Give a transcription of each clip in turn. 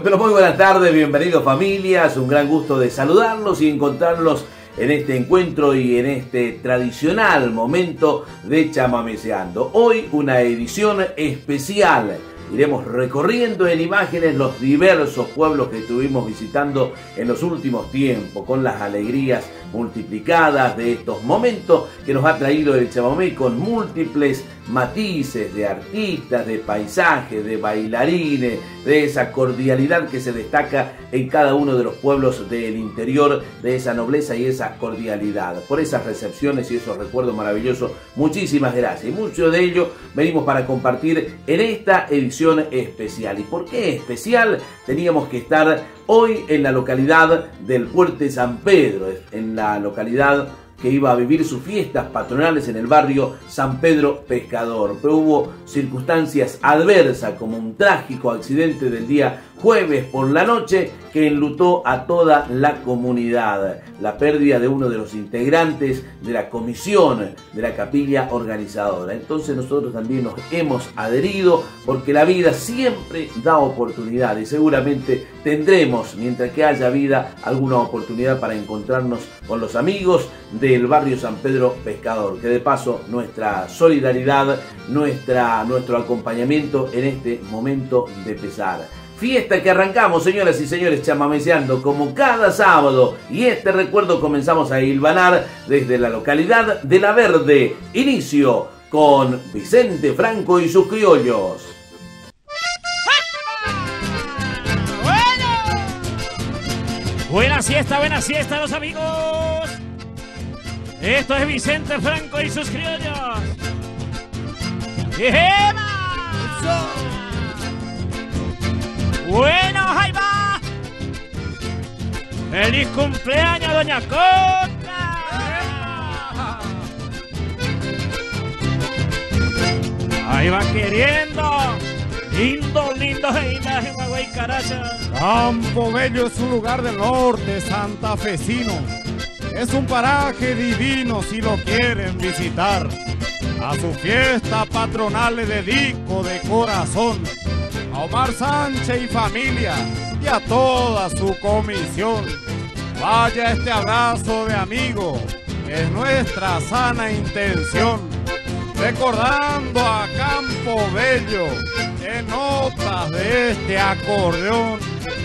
Bueno, muy buenas tardes, bienvenidos familias, un gran gusto de saludarlos y encontrarlos en este encuentro y en este tradicional momento de Chamameceando. Hoy una edición especial. Iremos recorriendo en imágenes los diversos pueblos que estuvimos visitando en los últimos tiempos, con las alegrías multiplicadas de estos momentos que nos ha traído el chamamé, con múltiples matices de artistas, de paisajes, de bailarines, de esa cordialidad que se destaca en cada uno de los pueblos del interior, de esa nobleza y esa cordialidad. Por esas recepciones y esos recuerdos maravillosos, muchísimas gracias. Y mucho de ello venimos para compartir en esta edición especial. ¿Y por qué especial? Teníamos que estar hoy en la localidad del Fuerte San Pedro, en la localidad que iba a vivir sus fiestas patronales en el barrio San Pedro Pescador. Pero hubo circunstancias adversas, como un trágico accidente del día jueves por la noche que enlutó a toda la comunidad. La pérdida de uno de los integrantes de la comisión de la capilla organizadora. Entonces nosotros también nos hemos adherido, porque la vida siempre da oportunidad y seguramente tendremos, mientras que haya vida, alguna oportunidad para encontrarnos con los amigos del barrio San Pedro Pescador, que de paso nuestra solidaridad, nuestro acompañamiento en este momento de pesar. Fiesta que arrancamos, señoras y señores, chamameceando como cada sábado, y este recuerdo comenzamos a hilvanar desde la localidad de La Verde. Inicio con Vicente Franco y sus criollos. Buena siesta los amigos. Esto es Vicente Franco y sus criollos. ¡Ejema! Bueno, ahí va. ¡Feliz cumpleaños, doña Cota! Ahí va queriendo. Lindo, Huawei Caracha. Campo Bello es un lugar del norte santafesino. Es un paraje divino si lo quieren visitar. A su fiesta patronal le dedico de corazón a Omar Sánchez y familia y a toda su comisión. Vaya este abrazo de amigo, es nuestra sana intención. Recordando a Campo Bello en notas de este acordeón.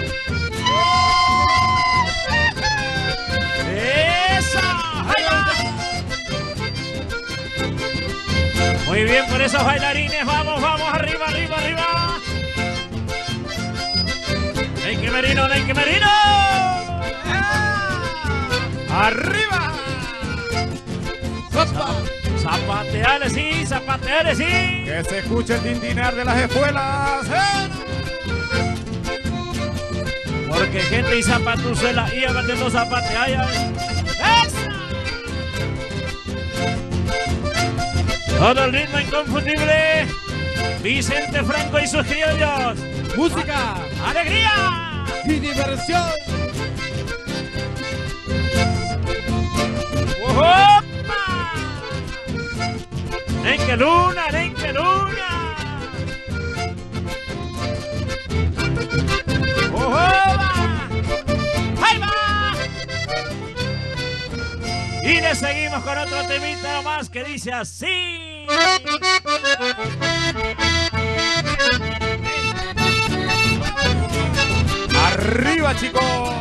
Muy bien por esos bailarines, vamos, arriba. ¡Ney Merino! ¡Arriba! Zapateale, sí. Que se escuche el tintinear de las espuelas. Porque gente y zapatuzuela y abatiendo zapateaya. Todo el ritmo inconfundible. Vicente Franco y sus criollos. Música, alegría y diversión. ¡Opa! ¡Nen que luna! ¡Opa! ¡Ahí va! Y le seguimos con otro temita más que dice así. ¡Arriba, chicos!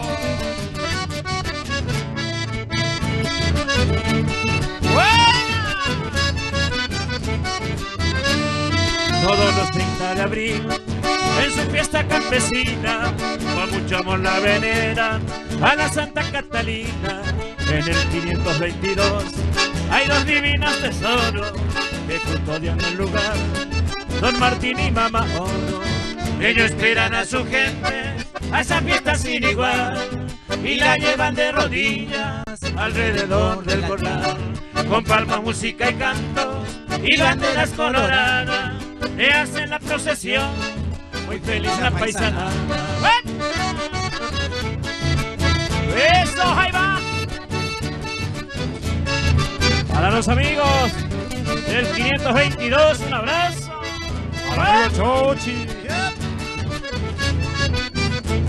Todos los 30 de abril, en su fiesta campesina, con mucho amor la veneran a la Santa Catalina. En el 522 hay dos divinos tesoros que custodian el lugar, Don Martín y Mama Oro. Ellos esperan a su gente a esa fiesta sin igual y la llevan de rodillas alrededor del corral, con palmas, música y cantos y banderas coloradas. Le hacen la procesión, muy feliz la paisana. ¡Eso, ahí va! Para los amigos del 522, un abrazo. ¡Arriba, Chochi!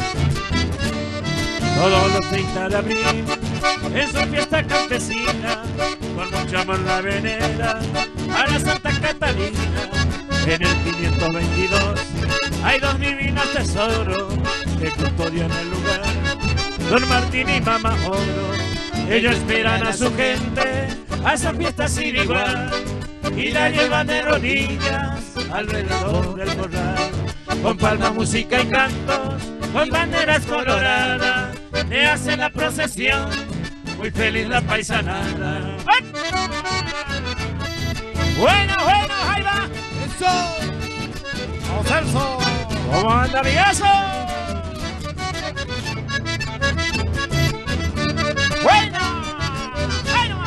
Todos los 30 de abril, en su fiesta campesina, con mucho amor la venera a la Santa Catalina. En el 522 hay dos divinos tesoros que custodian el lugar, Don Martín y Mamá Oro. Ellos esperan a su gente a esa fiesta sin igual y la llevan de rodillas alrededor del corral, con palma, música y cantos, con banderas coloradas, le hacen la procesión, muy feliz la paisanada. Bueno, bueno, ahí va. ¡Eso! ¡Vamos, Celso! ¿Cómo anda, amigazo? ¡Bueno! ¡Bueno!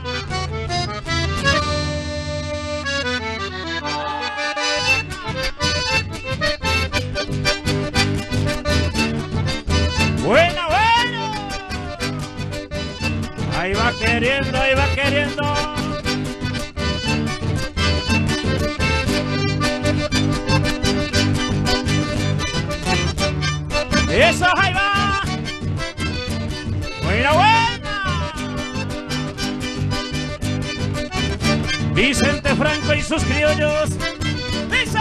¡Bueno, bueno! Ahí va queriendo, ahí va queriendo. ¡Eso, ahí va! ¡Buena, buena! Vicente Franco y sus criollos. ¡Eso!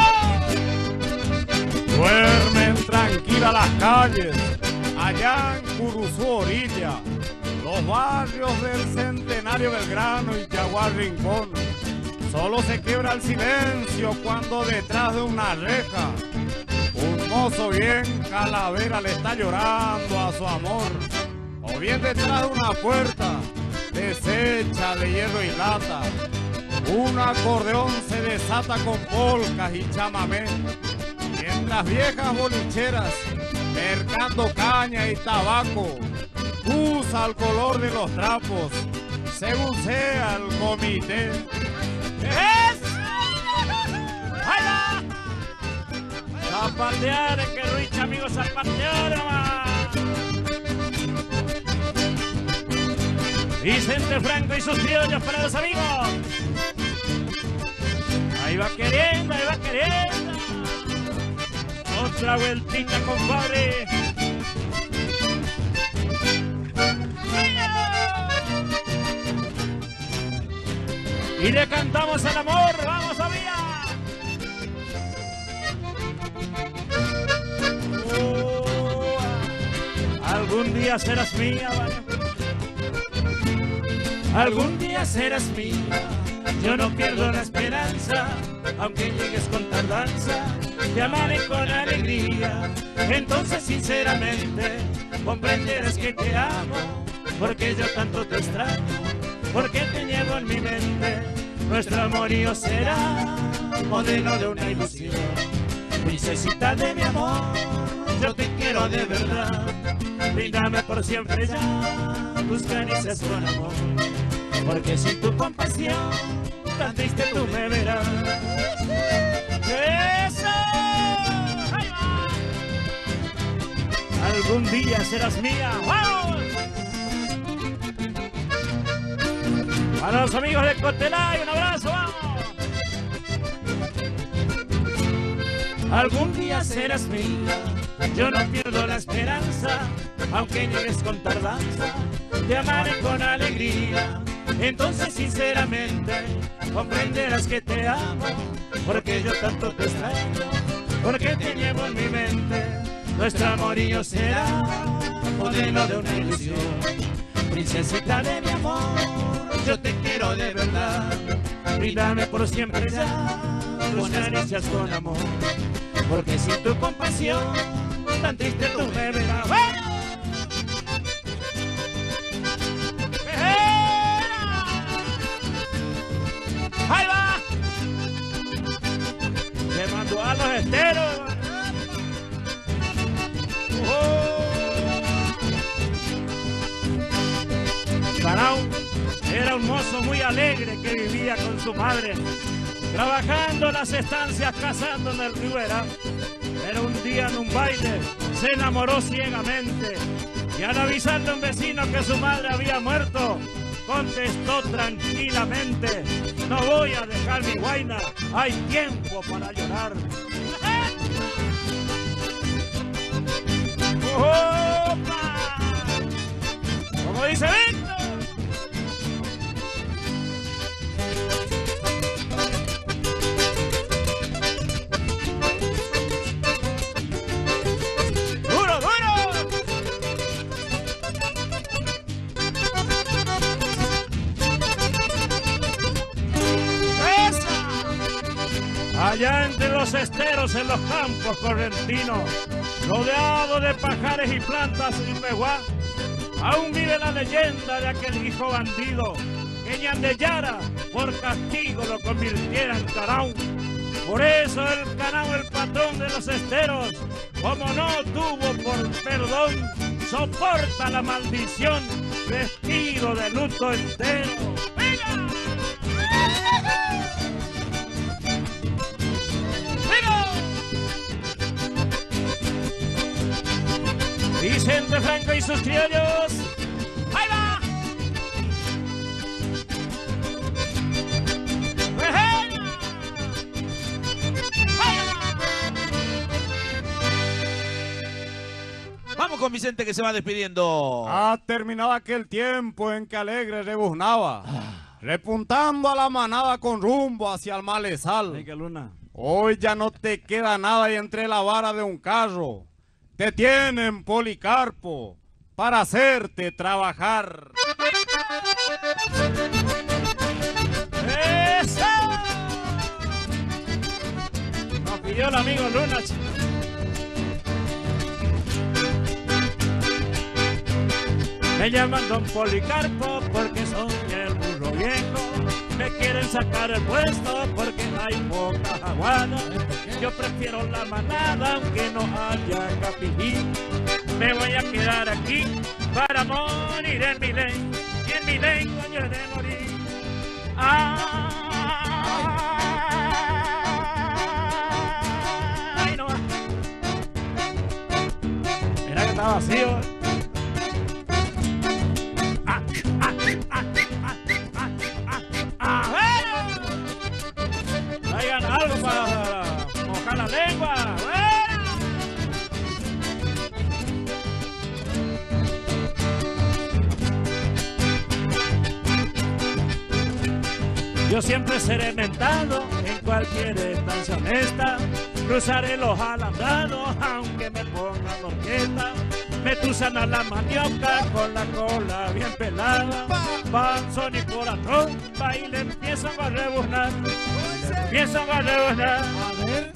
Duermen tranquilas las calles, allá en Curuzú Orilla, los barrios del Centenario Belgrano y Yaguar Rincón. Solo se quiebra el silencio cuando detrás de una reja un mozo bien calavera le está llorando a su amor, o bien detrás de una puerta deshecha de hierro y lata, un acordeón se desata con polcas y chamamé, mientras viejas bolicheras, mercando caña y tabaco, usa el color de los trapos, según sea el comité. ¡Ahí va! Zapatear, que rica, amigos, zapatear nomás. Vicente Franco y sus criollos para los amigos. Ahí va queriendo, ahí va queriendo. Otra vueltita, compadre. Y le cantamos el amor, vamos a vía. Algún día serás mía, ¿vale? Algún día serás mía, yo no pierdo la esperanza, aunque llegues con tardanza, te amaré con alegría. Entonces sinceramente comprenderás que te amo, porque yo tanto te extraño, porque te llevo en mi mente. Nuestro amorío será modelo de una ilusión, princesita de mi amor, yo te quiero de verdad. Bríndame por siempre ya tus caricias con amor, porque sin tu compasión tan triste tú me verás. ¡Eso! ¡Ahí va! Algún día serás mía. ¡Vamos! Para los amigos de Cotelay, un abrazo, vamos. Algún día serás mía, yo no pierdo la esperanza, aunque llegues con tardanza, te amaré con alegría. Entonces sinceramente comprenderás que te amo, porque yo tanto te extraño, porque te llevo en mi mente. Nuestro amorío será modelo de una ilusión, princesita de mi amor, yo te quiero de verdad. Bríndame por siempre ya tus caricias con amor, porque sin tu compasión tan triste tú me verás. ¡Ahí va! Le mando a los esteros. Barao era un mozo muy alegre que vivía con su madre, trabajando en las estancias, cazando en el Rivera. Pero un día en un baile se enamoró ciegamente y al avisarle a un vecino que su madre había muerto, contestó tranquilamente: no voy a dejar mi guaina, hay tiempo para llorar. ¡Opa! los esteros en los campos correntinos, rodeado de pajares y plantas sin peguá, aún vive la leyenda de aquel hijo bandido que Ñandeyara por castigo lo convirtiera en Canao. Por eso el Canao, el patrón de los esteros, como no tuvo por perdón, soporta la maldición vestido de luto entero. ¡Mira! Vicente Franco y sus criollos. ¡Ahí va! Vamos con Vicente que se va despidiendo. Ha terminado aquel tiempo en que alegre rebuznaba, repuntando a la manada con rumbo hacia el malezal. Hoy ya no te queda nada y entre la vara de un carro te tienen, Policarpo, para hacerte trabajar. ¡Eso! Nos pidió el amigo Luna. Me llaman Don Policarpo porque soy el burro viejo. Me quieren sacar el puesto porque hay poca jaguada. Yo prefiero la manada aunque no haya capillín. Me voy a quedar aquí para morir en mi ley. Y en mi ley yo he de morir. ¡Ay, no! Mira que está vacío. Traigan algo para mojar la lengua. Yo siempre seré mentado en cualquier estancia honesta. Cruzaré los alambrados aunque me pongan la orquesta. Me tusan a la manioca con la cola bien pelada. Panzón y por atrás, baile empiezan a rebuznar. Empiezan a rebuznar. A ver.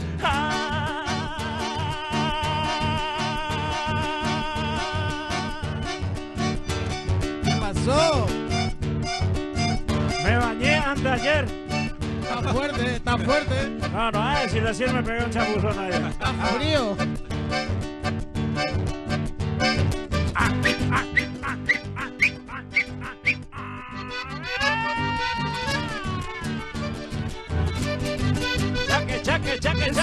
¿Qué pasó? Me bañé antes de ayer. Está fuerte, está fuerte. No, no, si recién me pegué un chapuzón ayer. Está frío. Chaque.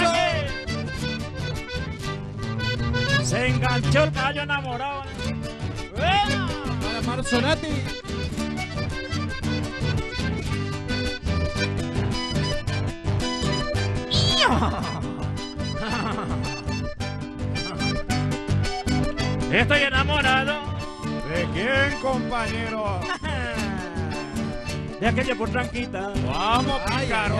Se enganchó el caballo enamorado. Para Marzonati. Estoy enamorado. ¿De quién, compañero? De aquella por tranquita. Vamos, pícaro.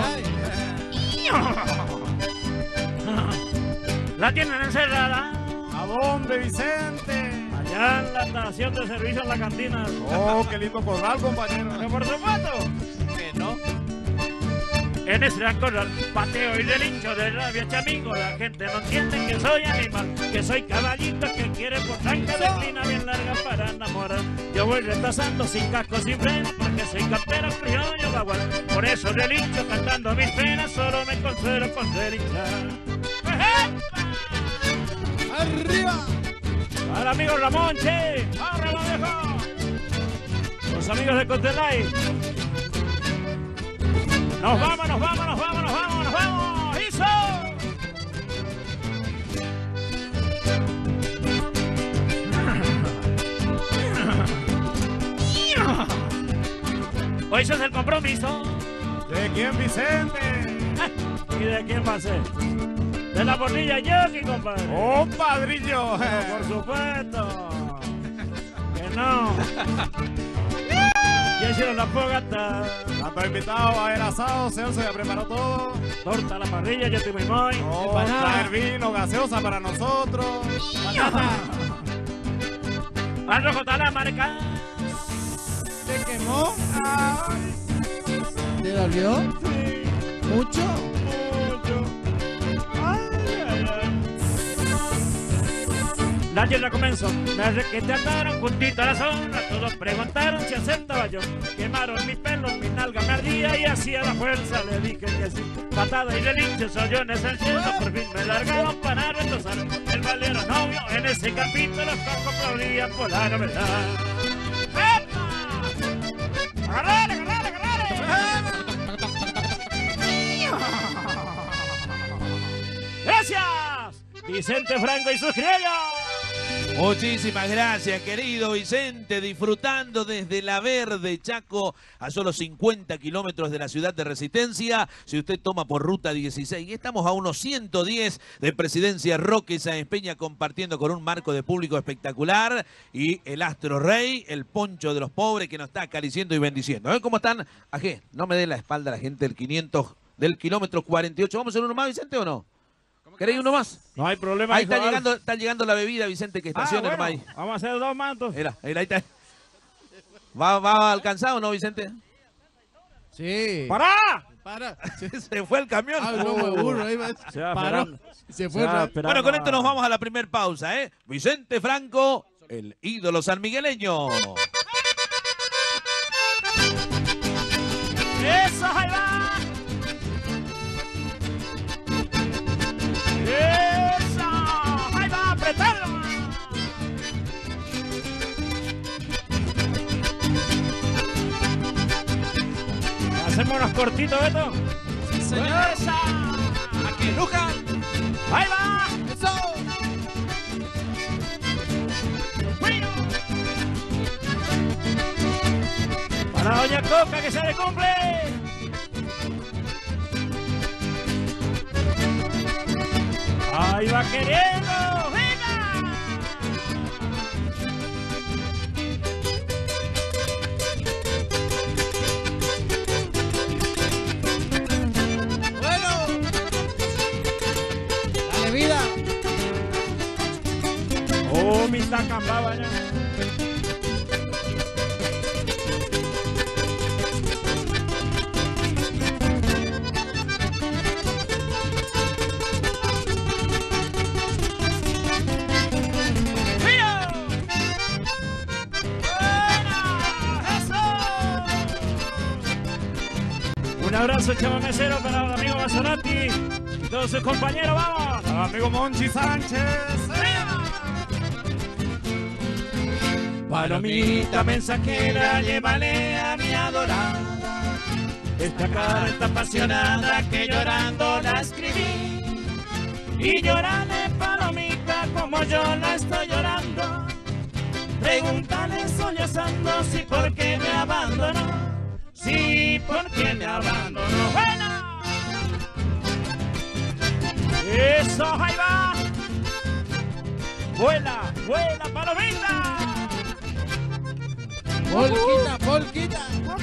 La tienen encerrada. ¿A dónde, Vicente? Allá en la estación de servicio en la cantina. Oh, qué lindo corral, compañero. Pero por supuesto Que no. en ese gran corral pateo y relincho de rabia chamingo. La gente no entiende que soy animal, que soy caballito que quiere por tranca de clina bien larga para enamorar. Yo voy retrasando sin casco, sin freno, porque soy campero criollo bagual. Por eso relincho cantando mis penas, solo me consuelo con relinchar. ¡Arriba! Al amigo Ramón, che, ¡arriba, viejo! Los amigos de Contelay. Nos vamos. ¡Hizo! Hoy ese es el compromiso. ¿De quién, Vicente? ¿Y de quién va a ser? De la porrilla Yoki, compadre. ¡Oh, padrillo! Por supuesto. Que no. Ya hicieron la fogata. Tanto invitado a ver asado, Celso ya preparó todo. Torta a la parrilla, yo estoy muy muy. Oh, Empanada. traer vino, gaseosa para nosotros. Arrojo está la marca. ¿Te quemó? ¿Te dolió? Sí, ¿Mucho? mucho. La guerra comenzó, me requetearon juntito a la zona. Todos preguntaron si aceptaba yo. Quemaron mi pelo, mi nalga me ardía y hacía la fuerza. Le dije que sí, patada y relinchos hoyones al cielo. Por fin me largaron para retosar. El valero novio en ese capítulo los cocos aplaudían por la novedad. ¡Epa! ¡Agarrale, agarrale, agarrale! ¡Gracias! Vicente Franco y sus criollos. Muchísimas gracias, querido Vicente, disfrutando desde La Verde, Chaco, a solo 50 kilómetros de la ciudad de Resistencia, si usted toma por ruta 16. Y estamos a unos 110 de Presidencia Roque Sáenz Peña, compartiendo con un marco de público espectacular, y el Astro Rey, el poncho de los pobres, que nos está acariciando y bendiciendo. ¿Cómo están? Ajé, no me dé la espalda la gente del 500, del kilómetro 48. ¿Vamos a hacer uno más, Vicente, o no? ¿Queréis uno más? No hay problema. Ahí está llegando la bebida, Vicente, que estacione, bueno, ahí. vamos a hacer 2 mantos. Mira, ahí está. ¿Va alcanzado o no, Vicente? Sí. ¡Para! Para. Se fue el camión. Ah, no me burro. Ahí va. Se va Paró. esperando. Se fue. Bueno, con esto nos vamos a la primer pausa, ¿eh? Vicente Franco, el ídolo sanmigueleño. ¡Eso, ahí va! ¡Eso! ¡Ahí va! ¡Apretalo! ¿Hacemos unos cortitos, Beto? Sí, señor. ¡Esa! ¡A que lujan! ¡Ahí va! ¡Eso! ¡Bueno! Para Doña Coca, que se le cumple. ¡Ahí va queriendo! ¡Venga! Bueno. Dale vida. ¡Oh, mi tacambaba ya! Un abrazo, chavo mesero, para el amigo Mazzonati y todos sus compañeros. ¡Vamos! Amigo Monchi Sánchez. Palomita mensajera, llévale a mi adorada esta carta apasionada que llorando la escribí. Y llorale, palomita, como yo la estoy llorando. Pregúntale sollozando si por qué me abandonó. Sí, porque me abandonó. ¡Bueno! ¡Eso, ahí va! ¡Vuela, vuela, palomita! Polquita, polquita.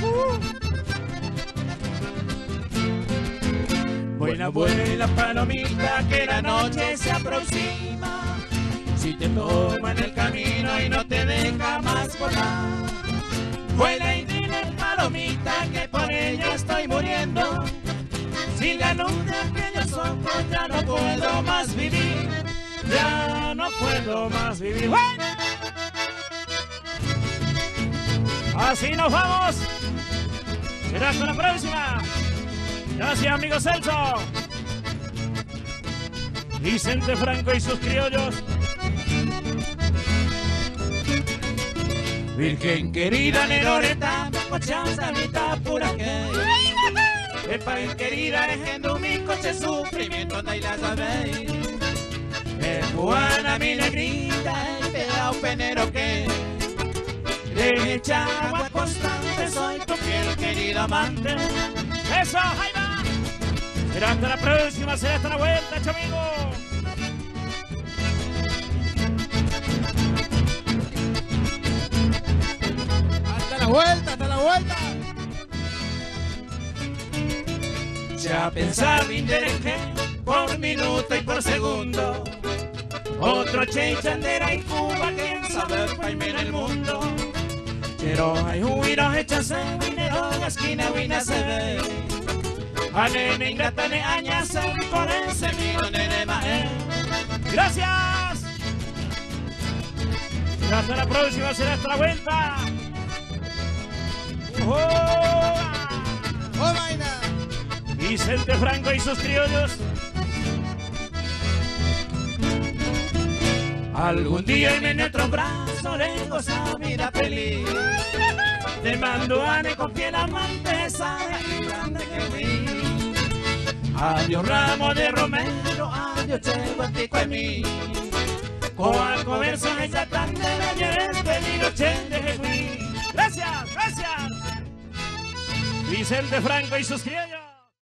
Vuela, vuela, palomita, que la noche se aproxima. Si te toma en el camino y no te deja más volar. Vuela y dile, palomita, que por ella estoy muriendo. Sin la luz de aquellos ojos ya no puedo más vivir. Ya no puedo más vivir. ¡Bueno! Así nos vamos. Será hasta la próxima. Gracias, amigo Celso. Vicente Franco y sus criollos. Virgen querida, Neroreta, cochaza, mitad pura que. Epa, querida, dejando mi coche sufrimiento, anda y la sabéis. Juana, mi negrita, el pelao penero que. De echa agua constante, soy tu fiel querido amante. Eso, ahí va. Será hasta la próxima, será hasta la vuelta, chamigo. Hasta la vuelta, hasta la vuelta. Ya pensaba interés por minuto y por segundo. Otro Che Chandera y Cuba, quién sabe paime en el mundo. Pero hay huiros hechas en dinero, la esquina huina se ve. A nene ingrata ne añase, por ese mío nene mae. Gracias. Hasta la próxima, será hasta la vuelta. ¡Oh, vaina! Vicente Franco y sus criollos. Algún día en otro brazo le goza vida feliz. Te mando ane con piel amante, sabe grande que fui. Adiós ramo de romero, adiós cheguatico en mí. Coa conversa esa tan de la lleves peligro chende que fui. Gracias, gracias. Vicente Franco y sus criollos.